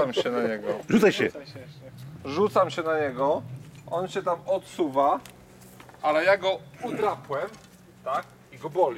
rzucam się na niego. Rzucaj się. Rzucam się na niego. On się tam odsuwa, ale ja go udrapłem, tak? I go boli.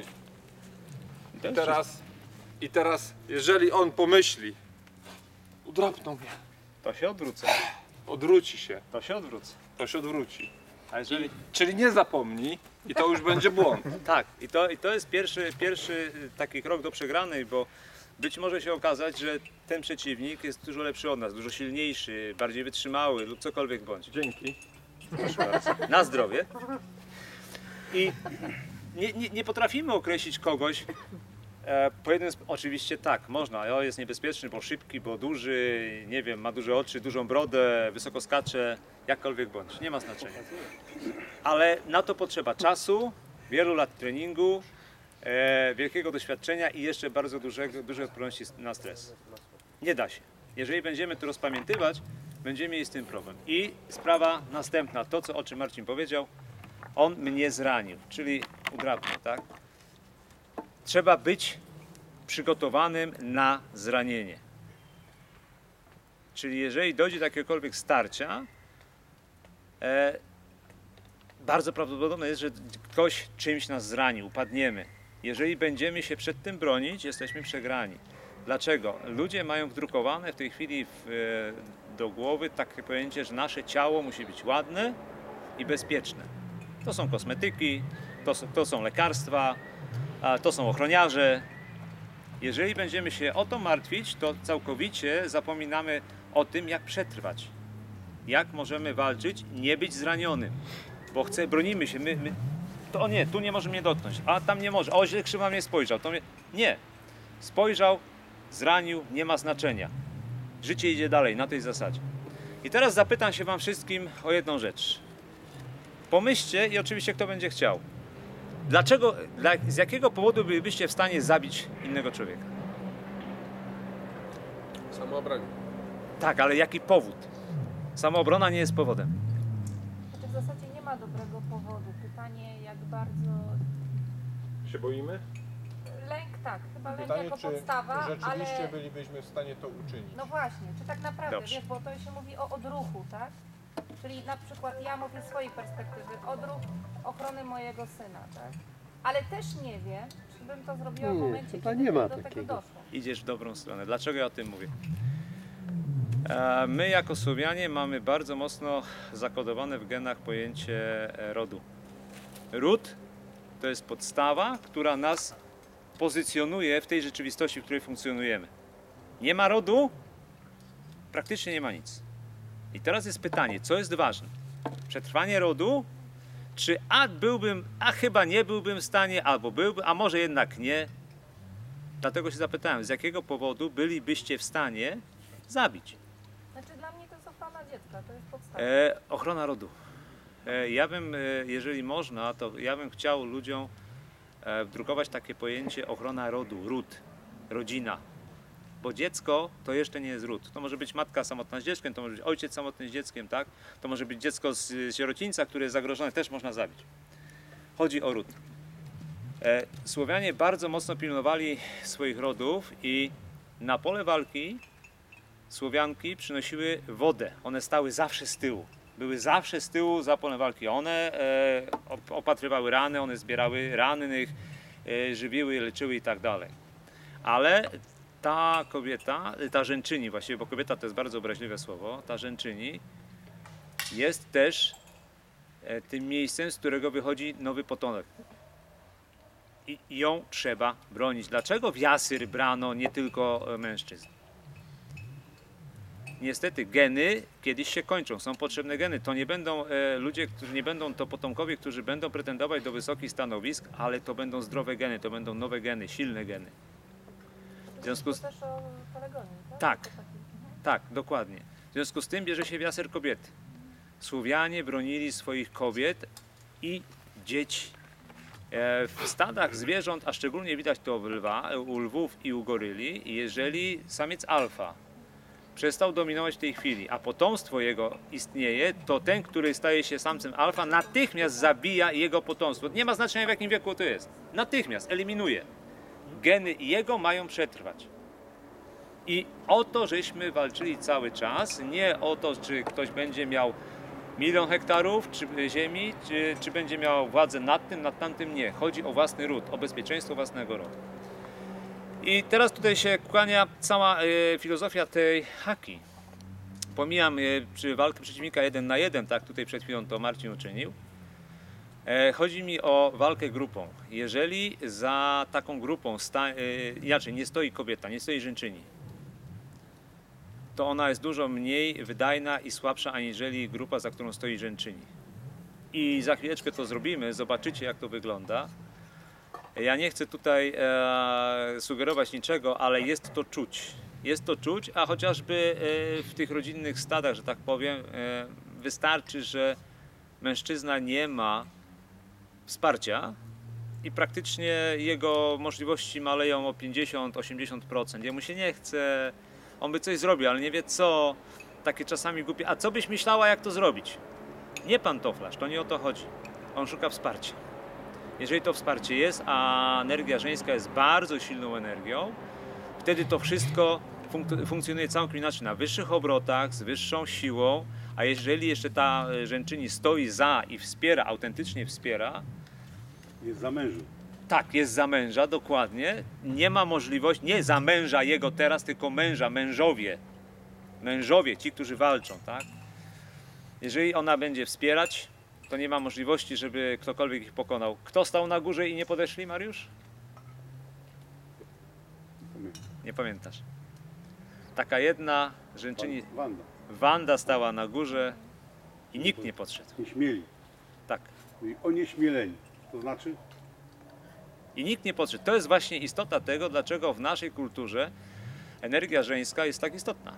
I teraz, jeżeli on pomyśli, udrapnął mnie, To się odwrócę. odwróci się, To się odwrócę. to się odwróci. A jeżeli... Czyli nie zapomni i to już będzie błąd. Tak, i to jest pierwszy taki krok do przegranej, bo być może się okazać, że ten przeciwnik jest dużo lepszy od nas, dużo silniejszy, bardziej wytrzymały lub cokolwiek bądź. Dzięki. Proszę bardzo. Na zdrowie. I nie potrafimy określić kogoś po jednym, oczywiście tak, można, jest niebezpieczny, bo szybki, bo duży, nie wiem, ma duże oczy, dużą brodę, wysoko skacze, jakkolwiek bądź, nie ma znaczenia. Ale na to potrzeba czasu, wielu lat treningu, wielkiego doświadczenia i jeszcze bardzo dużej odporności na stres. Nie da się. Jeżeli będziemy to rozpamiętywać, będziemy mieli z tym problem. I sprawa następna, to o czym Marcin powiedział, on mnie zranił, czyli udrapnął, tak? Trzeba być przygotowanym na zranienie. Czyli jeżeli dojdzie do jakiegokolwiek starcia, bardzo prawdopodobne jest, że ktoś czymś nas zrani, upadniemy. Jeżeli będziemy się przed tym bronić, jesteśmy przegrani. Dlaczego? Ludzie mają wdrukowane w tej chwili do głowy takie pojęcie, że nasze ciało musi być ładne i bezpieczne. To są kosmetyki, to są lekarstwa, to są ochroniarze. Jeżeli będziemy się o to martwić, to całkowicie zapominamy o tym, jak przetrwać. Jak możemy walczyć, nie być zranionym. Bo bronimy się, to nie, tu nie może mnie dotknąć, a tam nie może, źle krzywo mnie spojrzał. Nie, spojrzał, zranił, nie ma znaczenia. Życie idzie dalej, na tej zasadzie. I teraz zapytam się wam wszystkim o jedną rzecz. Pomyślcie i oczywiście kto będzie chciał. Z jakiego powodu bylibyście w stanie zabić innego człowieka? Samoobrona. Tak, ale jaki powód? Samoobrona nie jest powodem. Znaczy w zasadzie nie ma dobrego powodu. Pytanie jak bardzo... Się boimy? Lęk tak, chyba lęk Pytanie, jako czy podstawa, rzeczywiście ale... bylibyśmy w stanie to uczynić? No właśnie, czy tak naprawdę, Dobrze. wiesz, bo to się mówi o odruchu, tak? Czyli na przykład ja mówię z swojej perspektywy, odruch ochrony mojego syna, tak? Ale też nie wiem, czy bym to zrobiła w Nie, momencie, chyba kiedy nie ma do tego takiego. doszło. Idziesz w dobrą stronę. Dlaczego ja o tym mówię? My jako Słowianie mamy bardzo mocno zakodowane w genach pojęcie rodu. Ród to jest podstawa, która nas pozycjonuje w tej rzeczywistości, w której funkcjonujemy. Nie ma rodu, praktycznie nie ma nic. I teraz jest pytanie, co jest ważne? Przetrwanie rodu, czy chyba nie byłbym w stanie, albo byłbym, a może jednak nie. Dlatego się zapytałem, z jakiego powodu bylibyście w stanie zabić? Znaczy dla mnie to jest ochrona dziecka, to jest podstawa. Ochrona rodu. Ja bym, jeżeli można, to ja bym chciał ludziom wdrukować takie pojęcie ochrona rodu, ród, rodzina. Bo dziecko to jeszcze nie jest ród. To może być matka samotna z dzieckiem, to może być ojciec samotny z dzieckiem, tak? To może być dziecko z sierocińca, które jest zagrożone, też można zabić. Chodzi o ród. Słowianie bardzo mocno pilnowali swoich rodów i na pole walki Słowianki przynosiły wodę. One stały zawsze z tyłu. Były zawsze z tyłu za polem walki. One opatrywały rany, one zbierały rannych, żywiły, leczyły i tak dalej. Ale ta kobieta, ta żęczyni właściwie, bo kobieta to jest bardzo obraźliwe słowo, ta żęczyni jest też tym miejscem, z którego wychodzi nowy potomek. I ją trzeba bronić. Dlaczego w Jasyr brano nie tylko mężczyzn? Niestety geny kiedyś się kończą, są potrzebne geny. To nie będą ludzie, którzy nie będą to potomkowie, którzy będą pretendować do wysokich stanowisk, ale to będą zdrowe geny, to będą nowe geny, silne geny. W związku z... To też o polegonii, tak? Tak. To taki- Tak, dokładnie. W związku z tym bierze się w Jasyr kobiety. Słowianie bronili swoich kobiet i dzieci. W stadach zwierząt, a szczególnie widać to u lwów i u goryli, jeżeli samiec alfa przestał dominować w tej chwili, a potomstwo jego istnieje, to ten, który staje się samcem alfa, natychmiast zabija jego potomstwo. Nie ma znaczenia, w jakim wieku to jest. Natychmiast eliminuje. Geny jego mają przetrwać. I o to, żeśmy walczyli cały czas, nie o to, czy ktoś będzie miał 1 000 000 hektarów czy ziemi, czy będzie miał władzę nad tym, nad tamtym, nie. Chodzi o własny ród, o bezpieczeństwo własnego rodu. I teraz tutaj się kłania cała filozofia tej haki. Pomijam przy walkę przeciwnika 1 na 1, tak tutaj przed chwilą to Marcin uczynił. Chodzi mi o walkę grupą. Jeżeli za taką grupą inaczej nie stoi kobieta, nie stoi żeńczyni, to ona jest dużo mniej wydajna i słabsza aniżeli grupa, za którą stoi żeńczyni. I za chwileczkę to zrobimy, zobaczycie jak to wygląda. Ja nie chcę tutaj sugerować niczego, ale jest to czuć. Jest to czuć, a chociażby w tych rodzinnych stadach, że tak powiem, wystarczy, że mężczyzna nie ma wsparcia i praktycznie jego możliwości maleją o 50-80%. Jemu się nie chce, on by coś zrobił, ale nie wie co. Takie czasami głupie. A co byś myślała, jak to zrobić? Nie pantoflarz, to nie o to chodzi. On szuka wsparcia. Jeżeli to wsparcie jest, a energia żeńska jest bardzo silną energią, wtedy to wszystko funkcjonuje całkiem inaczej, na wyższych obrotach, z wyższą siłą, a jeżeli jeszcze ta żeńczyni stoi za i wspiera, autentycznie wspiera, Jest za mężu. tak, jest za męża, dokładnie, nie ma możliwości, nie za męża jego teraz, tylko męża, mężowie, ci, którzy walczą, tak? Jeżeli ona będzie wspierać, to nie ma możliwości, żeby ktokolwiek ich pokonał. Kto stał na górze i nie podeszli, Mariusz? Nie pamiętasz. Taka jedna żeńczyni, Wanda. Wanda stała na górze i nikt nie podszedł. Nie śmieli. Tak. I onieśmieleni. To znaczy? I nikt nie podszedł. To jest właśnie istota tego, dlaczego w naszej kulturze energia żeńska jest tak istotna.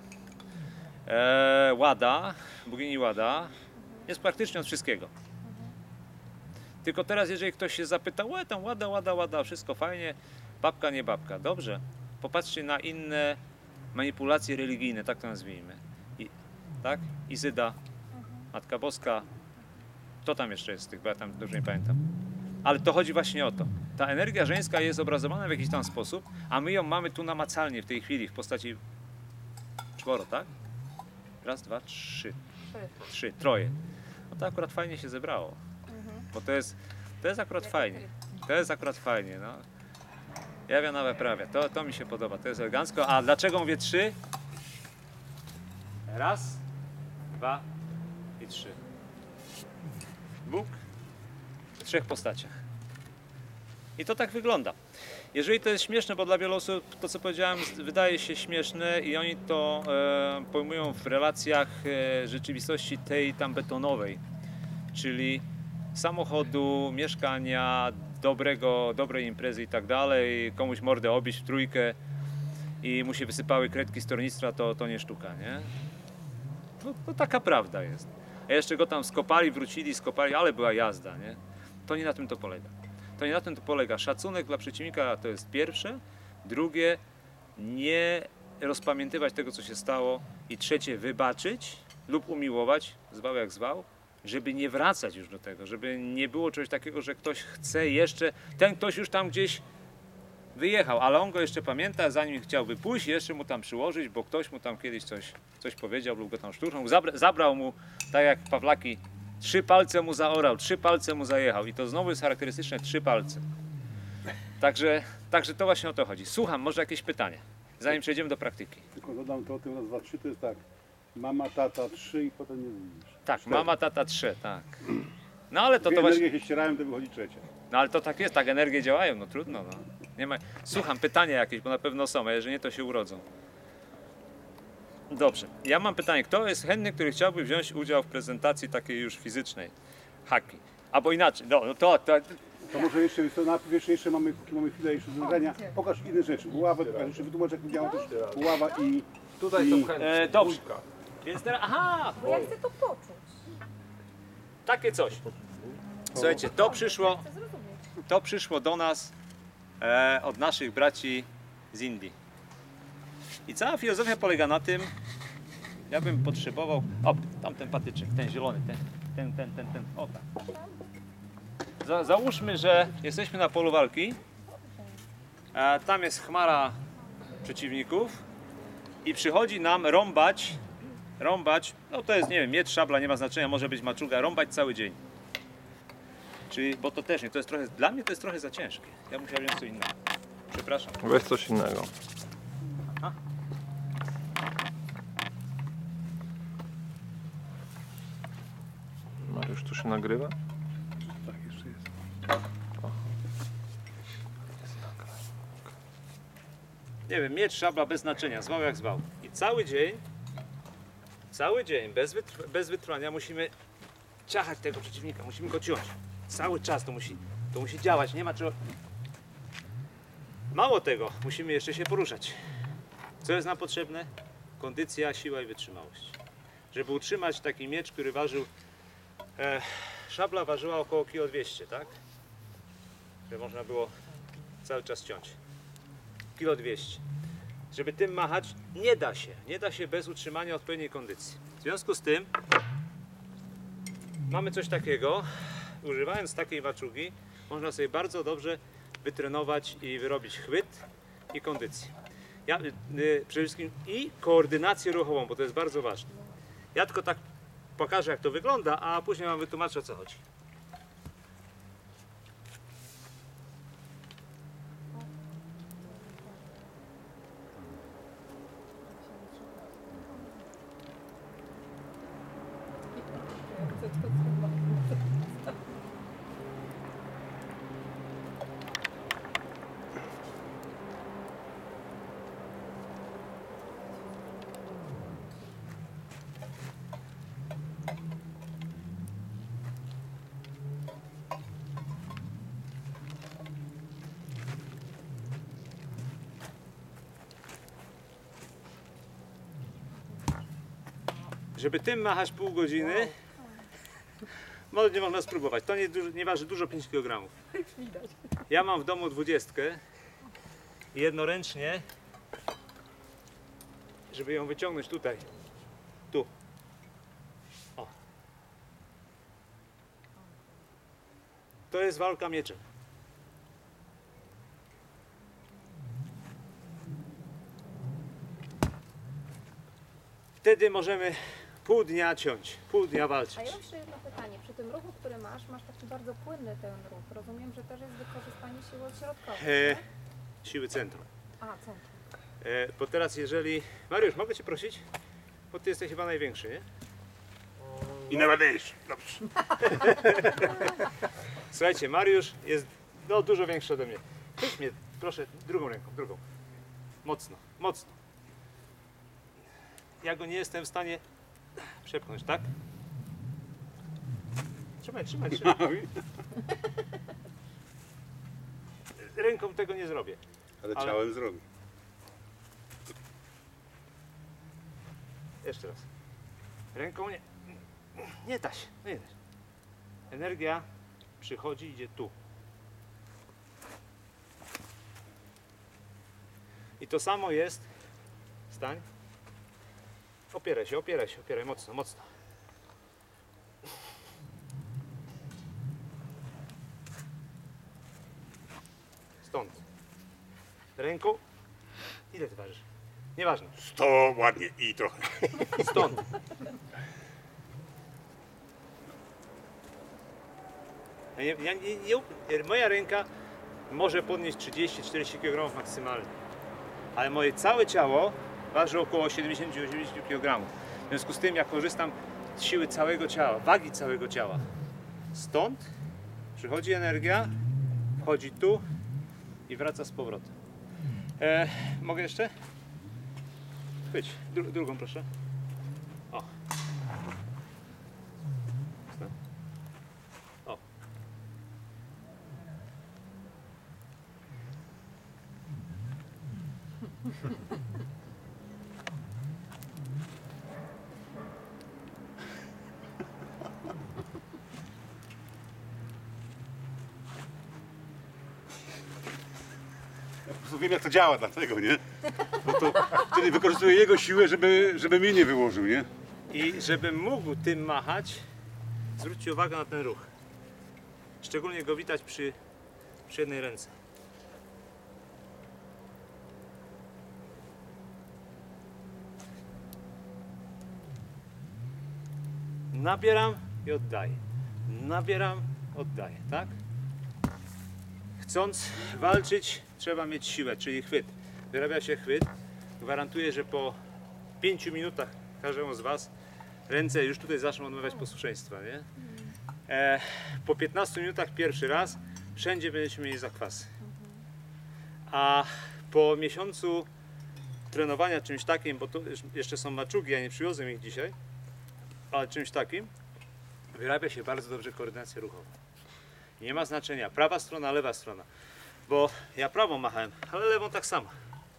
Łada, bogini Łada, jest praktycznie od wszystkiego. Tylko teraz, jeżeli ktoś się zapyta, tam Łada, wszystko fajnie, babka, nie babka. Dobrze, popatrzcie na inne manipulacje religijne, tak to nazwijmy. Tak? Izyda, Matka Boska, kto tam jeszcze jest z tych, bo ja tam dużo nie pamiętam. Ale to chodzi właśnie o to. Ta energia żeńska jest obrazowana w jakiś tam sposób, a my ją mamy tu namacalnie w tej chwili w postaci 4, tak? Raz, dwa, trzy. Troje. No to akurat fajnie się zebrało. Bo to jest akurat fajnie. To jest akurat fajnie, no. Jawia nowe prawie. To mi się podoba, to jest elegancko. A dlaczego mówię 3? Raz, 2 i 3. Bóg w 3 postaciach. I to tak wygląda. Jeżeli to jest śmieszne, bo dla wielu osób to, co powiedziałem, wydaje się śmieszne i oni to pojmują w relacjach rzeczywistości tej tam betonowej, czyli samochodu, mieszkania, dobrej imprezy i tak dalej, komuś mordę obić w trójkę i mu się wysypały kredki z tornictwa, to nie sztuka, nie? No, to taka prawda jest. A jeszcze go tam skopali, ale była jazda, nie? To nie na tym to polega. To nie na tym to polega. Szacunek dla przeciwnika to jest pierwsze, drugie, nie rozpamiętywać tego, co się stało i trzecie, wybaczyć lub umiłować, zwał jak zwał, żeby nie wracać już do tego, żeby nie było czegoś takiego, że ktoś chce jeszcze, ten ktoś już tam gdzieś wyjechał, ale on go jeszcze pamięta, zanim chciałby pójść, jeszcze mu tam przyłożyć, bo ktoś mu tam kiedyś coś powiedział lub go tam szturchnął, zabrał mu, tak jak Pawlaki, 3 palce mu zaorał, 3 palce mu zajechał i to znowu jest charakterystyczne 3 palce. Także to właśnie o to chodzi. Słucham, może jakieś pytanie, zanim przejdziemy do praktyki. Tylko dodam to o tym raz, dwa, 3 to jest tak. Mama, tata, 3 i potem nie zmienisz. Tak, 4. mama, tata, 3, tak. No ale to Dwie właśnie... energie się ścierają, to wychodzi trzecia. No ale to tak jest, tak energie działają, no trudno. No. Nie ma... Słucham, pytania jakieś, bo na pewno są, a jeżeli nie, to się urodzą. Dobrze, ja mam pytanie, kto jest chętny, który chciałby wziąć udział w prezentacji takiej już fizycznej haki? Albo inaczej, no to To może jeszcze, to najpierw jeszcze mamy chwilę jeszcze do nagrania. Pokaż inne rzeczy. Buławę, jeszcze wytłumacz jak widziałem też buława i... Tutaj są chętni. dobrze. Dwójka. Więc teraz, aha, Bo ja chcę to poczuć. takie coś. Słuchajcie, to przyszło do nas od naszych braci z Indii. I cała filozofia polega na tym, ja bym potrzebował, tamten patyczek, ten zielony, ten, o tak. Załóżmy, że jesteśmy na polu walki, tam jest chmara przeciwników, i przychodzi nam rąbać, no to jest, nie wiem, miecz, szabla, nie ma znaczenia, może być maczuga, rąbać cały dzień. Czyli, bo to też nie, to jest trochę, dla mnie to jest trochę za ciężkie. Ja musiałem wziąć co innego. Przepraszam. Weź coś innego. Aha. Mariusz, tu się nagrywa? Tak, jeszcze jest. Nie wiem, miecz, szabla bez znaczenia, zwał jak zwał. I cały dzień, bez wytrwania musimy ciachać tego przeciwnika, musimy go ciąć. Cały czas to musi działać, nie ma czego... Mało tego, musimy jeszcze się poruszać. Co jest nam potrzebne? Kondycja, siła i wytrzymałość. Żeby utrzymać taki miecz, który ważył... szabla ważyła około 200 kg, tak? Żeby można było cały czas ciąć. 200 kg. Żeby tym machać, nie da się bez utrzymania odpowiedniej kondycji. W związku z tym mamy coś takiego, używając takiej maczugi można sobie bardzo dobrze wytrenować i wyrobić chwyt i kondycję. Przede wszystkim i koordynację ruchową, bo to jest bardzo ważne. Ja tylko tak pokażę, jak to wygląda, a później wam wytłumaczę, o co chodzi. Żeby tym machać pół godziny, nie można spróbować. To nie waży dużo, 5 kg. Ja mam w domu 20 i jednoręcznie, żeby ją wyciągnąć tutaj, tu. O. To jest walka mieczem. Wtedy możemy pół dnia ciąć, pół dnia walczyć. A ja mam jeszcze jedno pytanie. Przy tym ruchu, który masz taki bardzo płynny ten ruch. Rozumiem, że też jest wykorzystanie siły odśrodkowej. Tak? Siły centrum. A, centrum. Bo teraz jeżeli... Mariusz, mogę Cię prosić? Bo Ty jesteś chyba największy, nie? I nawadujesz. Dobrze. Słuchajcie, Mariusz jest dużo większy ode mnie. Chwyć mnie, proszę, drugą ręką, drugą. Mocno, mocno. Ja go nie jestem w stanie przepchnąć, tak? Trzymaj. Ręką tego nie zrobię. Ale Ale- ciałem zrobi. Jeszcze raz. Ręką nie. Nie da się. Nie da się. Energia przychodzi, idzie tu. I to samo jest. Stań. Opieraj się, mocno, mocno. Stąd. Ręką. Ile ty ważysz? Nieważne. 100 ładnie i trochę. Stąd. Moja ręka może podnieść 30-40 kg maksymalnie, ale moje całe ciało waży około 70-80 kg. W związku z tym ja korzystam z siły całego ciała, wagi całego ciała. Stąd przychodzi energia, wchodzi tu i wraca z powrotem. Mogę jeszcze? Chwyć, drugą proszę. O. O. Ja po prostu wiem, jak to działa, dlatego, nie? Bo to wtedy wykorzystuję jego siłę, żeby mnie nie wyłożył, nie? I żebym mógł tym machać, zwróćcie uwagę na ten ruch. Szczególnie go widać przy jednej ręce. nabieram i oddaję. Nabieram, oddaję, tak? Chcąc walczyć, trzeba mieć siłę, czyli chwyt. Wyrabia się chwyt. Gwarantuję, że po 5 minutach każdemu z Was ręce już tutaj zaczną odmawiać posłuszeństwa, nie? Po 15 minutach pierwszy raz wszędzie będziecie mieli zakwasy. A po miesiącu trenowania czymś takim, bo tu jeszcze są maczugi, ja nie przywiozłem ich dzisiaj, ale czymś takim wyrabia się bardzo dobrze koordynacja ruchowa. Nie ma znaczenia prawa strona, lewa strona, bo ja prawą machałem, ale lewą tak samo.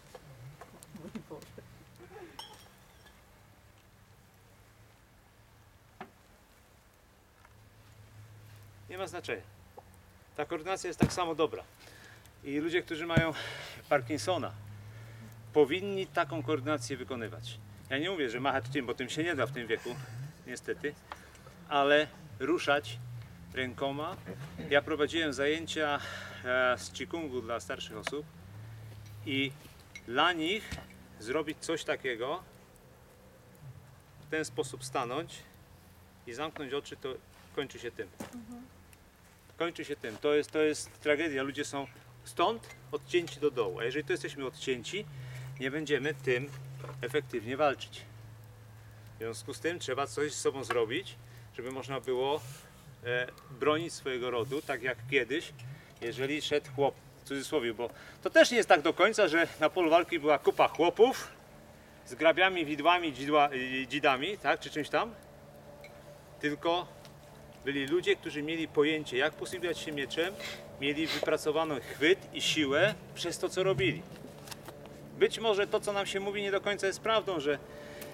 Nie ma znaczenia. Ta koordynacja jest tak samo dobra. I ludzie, którzy mają Parkinsona, powinni taką koordynację wykonywać. Ja nie mówię, że machać tym, bo tym się nie da w tym wieku, niestety, ale ruszać rękoma. Ja prowadziłem zajęcia z Qigong'u dla starszych osób i dla nich zrobić coś takiego, w ten sposób stanąć i zamknąć oczy, to kończy się tym. Kończy się tym. To jest tragedia. Ludzie są stąd odcięci do dołu. A jeżeli tu jesteśmy odcięci, nie będziemy tym efektywnie walczyć. W związku z tym trzeba coś z sobą zrobić, żeby można było bronić swojego rodu, tak jak kiedyś, jeżeli szedł chłop, w cudzysłowie, bo to też nie jest tak do końca, że na polu walki była kupa chłopów z grabiami, widłami, dzidami, tak, czy czymś tam, tylko byli ludzie, którzy mieli pojęcie, jak posługiwać się mieczem, mieli wypracowany chwyt i siłę przez to, co robili. Być może to, co nam się mówi, nie do końca jest prawdą, że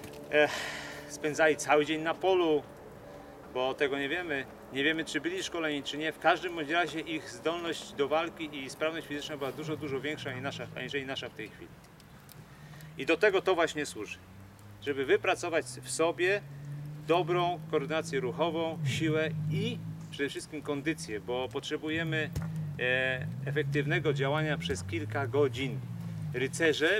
spędzali cały dzień na polu, bo tego nie wiemy. Nie wiemy, czy byli szkoleni, czy nie. W każdym bądź razie ich zdolność do walki i sprawność fizyczna była dużo, dużo większa aniżeli nasza w tej chwili. I do tego to właśnie służy. Żeby wypracować w sobie dobrą koordynację ruchową, siłę i przede wszystkim kondycję, bo potrzebujemy efektywnego działania przez kilka godzin. Rycerze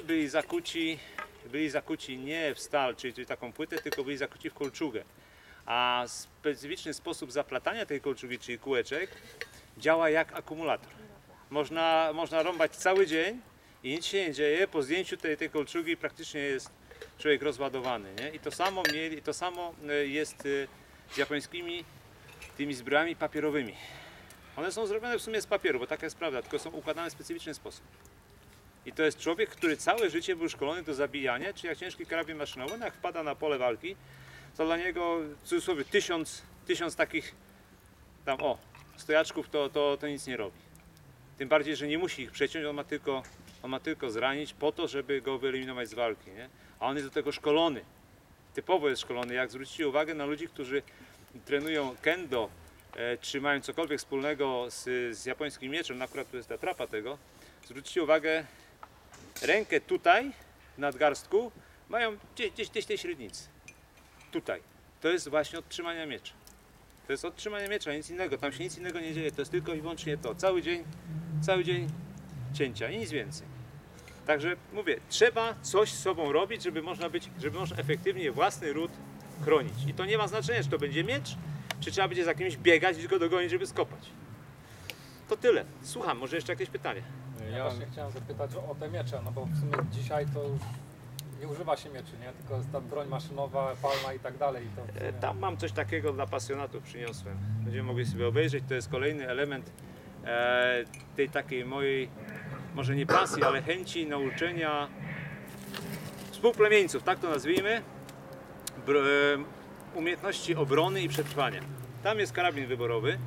byli zakuci nie w stal, czyli taką płytę, tylko byli zakuci w kolczugę. A specyficzny sposób zaplatania tej kolczugi, czyli kółeczek, działa jak akumulator. Można rąbać cały dzień i nic się nie dzieje. Po zdjęciu tej kolczugi praktycznie jest człowiek rozładowany. Nie? I to samo jest z japońskimi tymi zbrojami papierowymi. One są zrobione w sumie z papieru, bo taka jest prawda, tylko są układane w specyficzny sposób. I to jest człowiek, który całe życie był szkolony do zabijania, czy jak ciężki karabin maszynowy, jak wpada na pole walki, to dla niego w cudzysłowie tysiąc takich tam stojaczków to nic nie robi. Tym bardziej, że nie musi ich przeciąć, on ma tylko zranić po to, żeby go wyeliminować z walki. Nie? A on jest do tego szkolony. Typowo jest szkolony. Jak zwrócicie uwagę na ludzi, którzy trenują kendo, czy mają cokolwiek wspólnego z japońskim mieczem, akurat to jest atrapa tego, zwróćcie uwagę, rękę tutaj, w nadgarstku, mają gdzieś tej średnicy. Tutaj. To jest właśnie od trzymania miecza. To jest od trzymania miecza, nic innego. Tam się nic innego nie dzieje. To jest tylko i wyłącznie to. Cały dzień cięcia i nic więcej. Także mówię, trzeba coś z sobą robić, żeby można efektywnie własny ród chronić. I to nie ma znaczenia, czy to będzie miecz, czy trzeba będzie za kimś biegać i go dogonić, żeby skopać. To tyle. Słucham, może jeszcze jakieś pytanie? Ja właśnie chciałem zapytać o te miecze, no bo w sumie dzisiaj to już nie używa się mieczy, nie? Tylko jest ta broń maszynowa, palna i tak dalej. To w sumie... Tam mam coś takiego dla pasjonatów, przyniosłem. Będziemy mogli sobie obejrzeć. To jest kolejny element tej takiej mojej, może nie pasji, ale chęci nauczenia współplemieńców, tak to nazwijmy, umiejętności obrony i przetrwania. Tam jest karabin wyborowy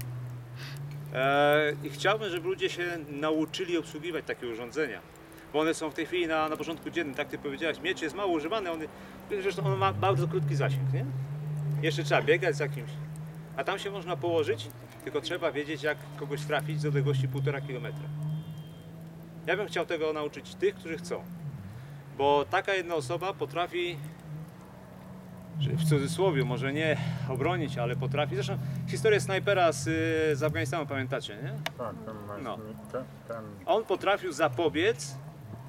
i chciałbym, żeby ludzie się nauczyli obsługiwać takie urządzenia. Bo one są w tej chwili na porządku dziennym, tak ty powiedziałeś, miecz jest mało używany, zresztą on ma bardzo krótki zasięg, nie? Jeszcze trzeba biegać za kimś, a tam się można położyć, tylko trzeba wiedzieć, jak kogoś trafić z odległości 1,5 kilometra. Ja bym chciał tego nauczyć tych, którzy chcą, bo taka jedna osoba potrafi, w cudzysłowie, może nie obronić, ale potrafi, zresztą historię snajpera z Afganistanu pamiętacie, nie? Tak, No. ten On potrafił zapobiec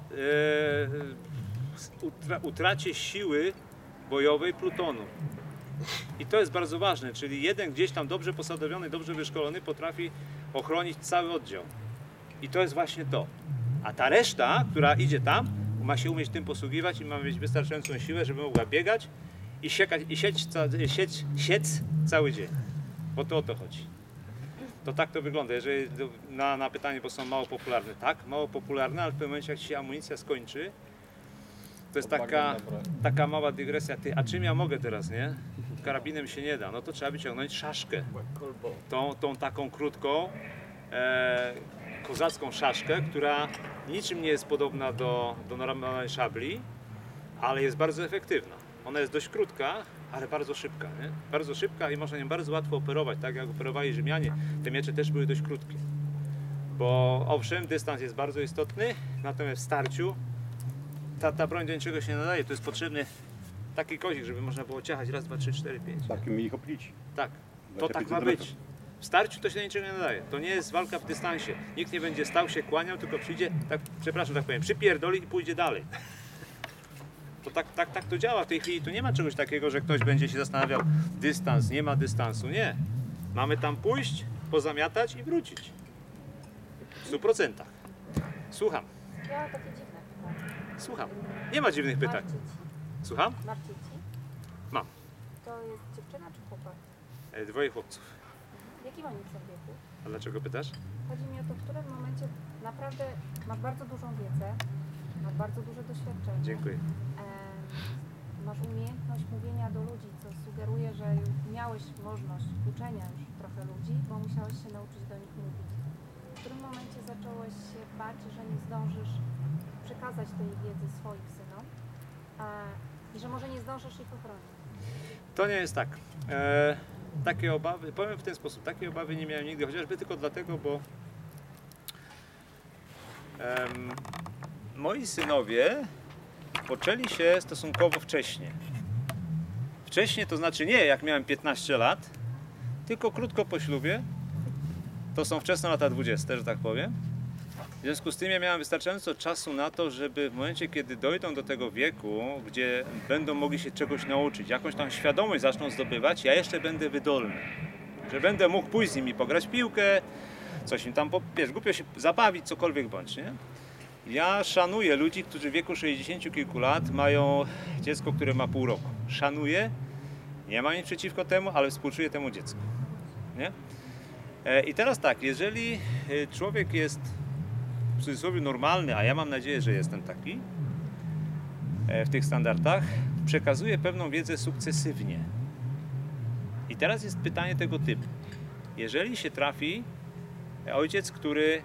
utracie siły bojowej plutonu. I to jest bardzo ważne, czyli jeden gdzieś tam dobrze posadowiony, dobrze wyszkolony potrafi ochronić cały oddział. I to jest właśnie to. A ta reszta, która idzie tam, ma się umieć tym posługiwać i ma mieć wystarczającą siłę, żeby mogła biegać i siekać, i siec cały dzień. Bo to o to chodzi. To tak to wygląda. Jeżeli na pytanie, bo są mało popularne. Tak, mało popularne, ale w pewnym momencie jak ci się amunicja skończy, to jest taka mała dygresja. Ty, a czym ja mogę teraz, nie? Karabinem się nie da. No to trzeba wyciągnąć szaszkę. Tą taką krótką, kozacką szaszkę, która niczym nie jest podobna do normalnej szabli, ale jest bardzo efektywna. Ona jest dość krótka, ale bardzo szybka, nie? Bardzo szybka i można nią bardzo łatwo operować, tak jak operowali Rzymianie. Te miecze też były dość krótkie. Bo owszem, dystans jest bardzo istotny, natomiast w starciu ta broń do niczego się nie nadaje. Tu jest potrzebny taki kozik, żeby można było ciachać raz, dwa, trzy, cztery, pięć. Takim ich oplici. Tak, to tak ma być. W starciu to się do niczego nie nadaje. To nie jest walka w dystansie. Nikt nie będzie stał się, kłaniał, tylko przyjdzie, tak, przepraszam, tak powiem, przypierdoli i pójdzie dalej. To tak to działa w tej chwili. Tu nie ma czegoś takiego, że ktoś będzie się zastanawiał, dystans, nie ma dystansu. Nie. Mamy tam pójść, pozamiatać i wrócić. W 100%. Słucham. Ja mam takie dziwne pytanie. Słucham. Nie ma dziwnych pytań. Masz dzieci? Słucham? Masz dzieci? Mam. To jest dziewczyna czy chłopak? Dwoje chłopców. W jakim oni są wieku? A dlaczego pytasz? Chodzi mi o to, w którym momencie naprawdę masz bardzo dużą wiedzę, masz bardzo duże doświadczenie. Dziękuję. Masz umiejętność mówienia do ludzi, co sugeruje, że miałeś możliwość uczenia już trochę ludzi, bo musiałeś się nauczyć do nich mówić. W którym momencie zacząłeś się bać, że nie zdążysz przekazać tej wiedzy swoim synom i że może nie zdążysz ich ochronić? To nie jest tak. Takie obawy, powiem w ten sposób, takie obawy nie miałem nigdy, chociażby tylko dlatego, bo moi synowie poczęli się stosunkowo wcześnie. Wcześnie to znaczy nie jak miałem 15 lat, tylko krótko po ślubie. To są wczesne lata 20, że tak powiem. W związku z tym ja miałem wystarczająco czasu na to, żeby w momencie, kiedy dojdą do tego wieku, gdzie będą mogli się czegoś nauczyć, jakąś tam świadomość zaczną zdobywać, ja jeszcze będę wydolny. Że będę mógł pójść z nimi pograć w piłkę, coś im tam, wiesz, głupio się zabawić, cokolwiek bądź, nie? Ja szanuję ludzi, którzy w wieku 60 kilku lat mają dziecko, które ma pół roku. Szanuję, nie mam nic przeciwko temu, ale współczuję temu dziecku, nie? I teraz tak, jeżeli człowiek jest w cudzysłowie normalny, a ja mam nadzieję, że jestem taki w tych standardach, przekazuje pewną wiedzę sukcesywnie. I teraz jest pytanie tego typu. Jeżeli się trafi ojciec, który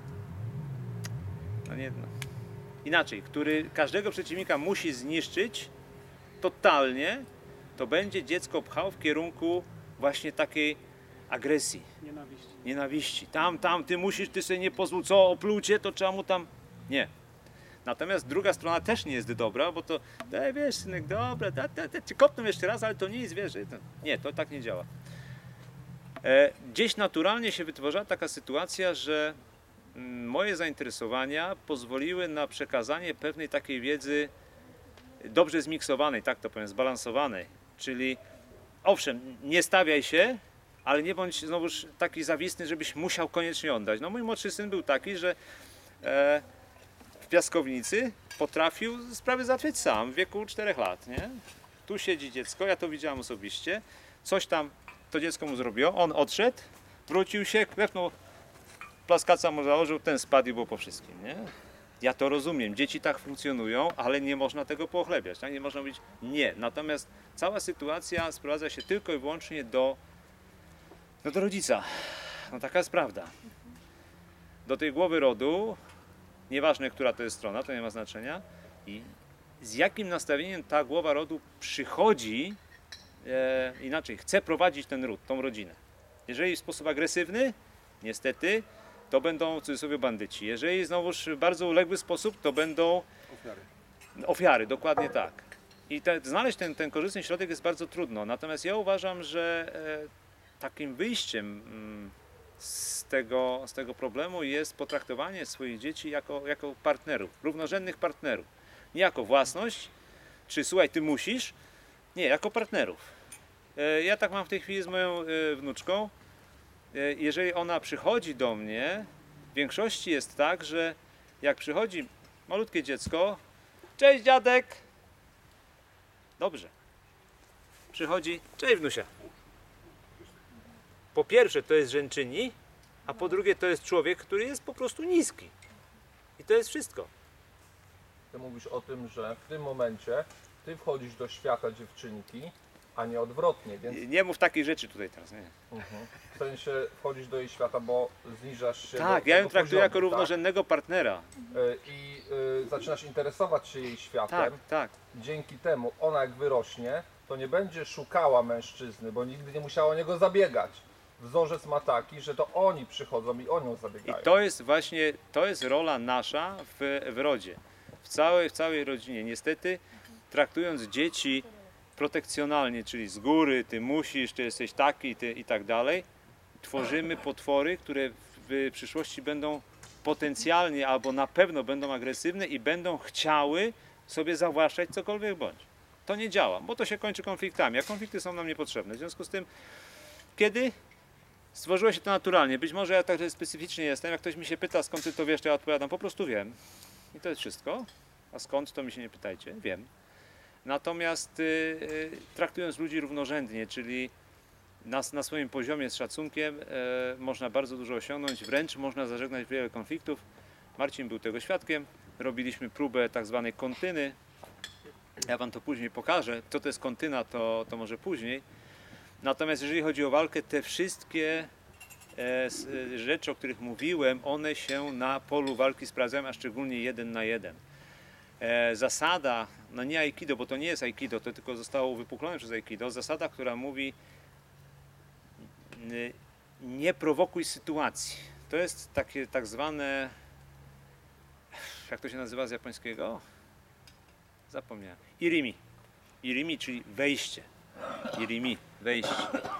inaczej, który każdego przeciwnika musi zniszczyć totalnie, to będzie dziecko pchał w kierunku właśnie takiej agresji. Nienawiści. Tam, ty musisz, ty sobie nie pozwól, co, oplucie, to trzeba mu tam... Nie. Natomiast druga strona też nie jest dobra, bo to, wiesz, synek, dobra, cię kopną jeszcze raz, ale to nie jest, wiesz, nie, to tak nie działa. Gdzieś naturalnie się wytworzyła taka sytuacja, że moje zainteresowania pozwoliły na przekazanie pewnej takiej wiedzy dobrze zmiksowanej, tak to powiem, zbalansowanej. Czyli owszem, nie stawiaj się, ale nie bądź znowuż taki zawisny, żebyś musiał koniecznie oddać. No mój młodszy syn był taki, że w piaskownicy potrafił sprawy załatwiać sam w wieku 4 lat, nie? Tu siedzi dziecko, ja to widziałem osobiście, coś tam to dziecko mu zrobiło, on odszedł, wrócił się, klepnął, plaskaca mu założył, ten spadł i było po wszystkim, nie? Ja to rozumiem, dzieci tak funkcjonują, ale nie można tego pochlebiać, tak? Nie można mówić nie. Natomiast cała sytuacja sprowadza się tylko i wyłącznie do rodzica. No taka jest prawda. Do tej głowy rodu, nieważne która to jest strona, to nie ma znaczenia, i z jakim nastawieniem ta głowa rodu przychodzi, inaczej, chce prowadzić ten ród, tą rodzinę. Jeżeli w sposób agresywny, niestety, to będą w cudzysłowie bandyci. Jeżeli znowuż w bardzo uległy sposób, to będą ofiary, dokładnie tak. I znaleźć ten korzystny środek jest bardzo trudno. Natomiast ja uważam, że takim wyjściem z tego problemu jest potraktowanie swoich dzieci jako partnerów, równorzędnych partnerów. Nie jako własność, czy słuchaj, ty musisz, nie, jako partnerów. Ja tak mam w tej chwili z moją wnuczką. Jeżeli ona przychodzi do mnie, w większości jest tak, że jak przychodzi malutkie dziecko, cześć dziadek, dobrze. Przychodzi, cześć wnusia. Po pierwsze to jest rzęczyni, a po drugie to jest człowiek, który jest po prostu niski. I to jest wszystko. Ty mówisz o tym, że w tym momencie ty wchodzisz do świata dziewczynki, a nie odwrotnie, więc Nie mów takich rzeczy tutaj teraz. Nie. w sensie wchodzisz do jej świata, bo zniżasz się Tak, do ja ją tego traktuję poziomu, jako równorzędnego partnera. I zaczynasz interesować się jej Tak, światem. tak. Dzięki temu ona jak wyrośnie, to nie będzie szukała mężczyzny, bo nigdy nie musiała o niego zabiegać. Wzorzec ma taki, że to oni przychodzą i o nią I zabiegają. to jest właśnie, to jest rola nasza w rodzie. W całej rodzinie. Niestety traktując dzieci protekcjonalnie, czyli z góry, ty musisz, ty jesteś taki, ty i tak dalej, tworzymy potwory, które w przyszłości będą potencjalnie albo na pewno będą agresywne i będą chciały sobie zawłaszczać cokolwiek bądź. To nie działa, bo to się kończy konfliktami, a konflikty są nam niepotrzebne. W związku z tym, kiedy stworzyło się to naturalnie, być może ja tak specyficznie jestem, jak ktoś mi się pyta, skąd ty to wiesz, to ja odpowiadam, po prostu wiem. I to jest wszystko. A skąd, to mi się nie pytajcie, wiem. Natomiast traktując ludzi równorzędnie, czyli na swoim poziomie z szacunkiem, można bardzo dużo osiągnąć, wręcz można zażegnać wiele konfliktów. Marcin był tego świadkiem. Robiliśmy próbę tak zwanej kontyny. Ja wam to później pokażę. Co to jest kontyna, to może później. Natomiast jeżeli chodzi o walkę, te wszystkie rzeczy, o których mówiłem, one się na polu walki sprawdzają, a szczególnie 1 na 1. Zasada, no nie aikido, bo to nie jest aikido, to tylko zostało uwypuklone przez aikido, zasada, która mówi nie prowokuj sytuacji. To jest takie tak zwane, jak to się nazywa z japońskiego? Zapomniałem. Irimi. Irimi, czyli wejście. Irimi, wejście.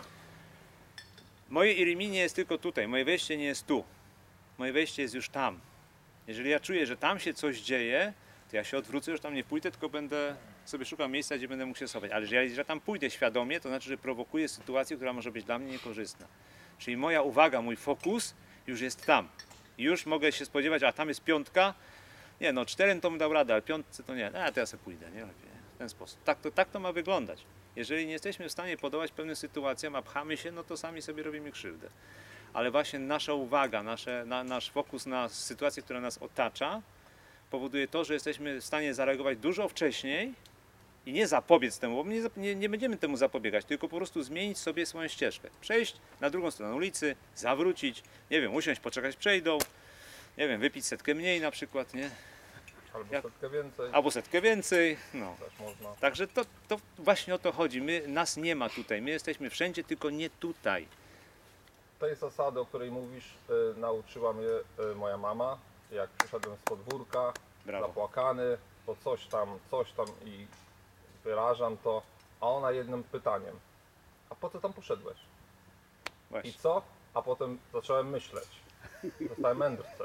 Moje irimi nie jest tylko tutaj, moje wejście nie jest tu. Moje wejście jest już tam. Jeżeli ja czuję, że tam się coś dzieje, to ja się odwrócę, już tam nie pójdę, tylko będę sobie szukał miejsca, gdzie będę mógł się schować. Ale jeżeli ja tam pójdę świadomie, to znaczy, że prowokuję sytuację, która może być dla mnie niekorzystna. Czyli moja uwaga, mój fokus już jest tam. I już mogę się spodziewać, a tam jest 5. Nie no, 4 to bym dał radę, ale 5 to nie. To ja sobie pójdę, nie? W ten sposób. Tak to ma wyglądać. Jeżeli nie jesteśmy w stanie podołać pewnym sytuacjom, a pchamy się, no to sami sobie robimy krzywdę. Ale właśnie nasza uwaga, nasz fokus na sytuację, która nas otacza, powoduje to, że jesteśmy w stanie zareagować dużo wcześniej i nie zapobiec temu, bo my nie będziemy temu zapobiegać, tylko po prostu zmienić sobie swoją ścieżkę. Przejść na drugą stronę ulicy, zawrócić, nie wiem, usiąść, poczekać, przejdą, nie wiem, wypić 100 mniej na przykład, nie? Albo Jak- 100 więcej, Albo 100 więcej, no. też można. Także to właśnie o to chodzi. Nas nie ma tutaj, my jesteśmy wszędzie, tylko nie tutaj. Tej zasady, o której mówisz, nauczyła mnie moja mama, jak przyszedłem z podwórka, Brawo. zapłakany, to coś tam i wyrażam to, a ona jednym pytaniem, a po co tam poszedłeś? I Właśnie. co? A potem zacząłem myśleć. Zostałem mędrcem.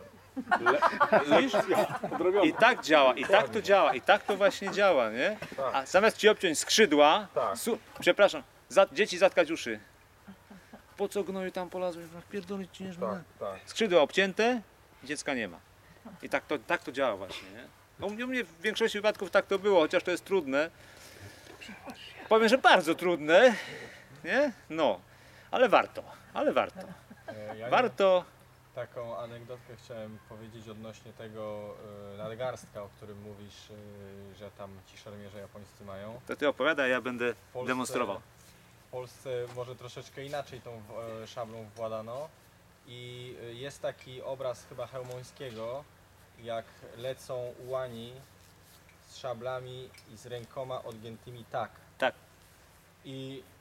I tak działa, i tak to działa, i tak to właśnie działa, nie? Tak. A zamiast ci obciąć skrzydła, Tak. przepraszam, dzieci zatkać uszy. Po co gnoju tam polazłeś? Pierdolić ci nie Tak, tak. Skrzydła obcięte, dziecka nie ma. I tak to działa właśnie, nie? No, u mnie w większości wypadków tak to było, chociaż to jest trudne. Powiem, że bardzo trudne, nie? No, ale warto. Ja Warto. taką anegdotkę chciałem powiedzieć odnośnie tego nadgarstka, o którym mówisz, że tam ci szermierze japońscy mają. To ty opowiadaj, ja będę W Polsce- demonstrował. W Polsce może troszeczkę inaczej tą szablą władano i jest taki obraz chyba Chełmońskiego, jak lecą ułani z szablami i z rękoma odgiętymi tak. Tak. I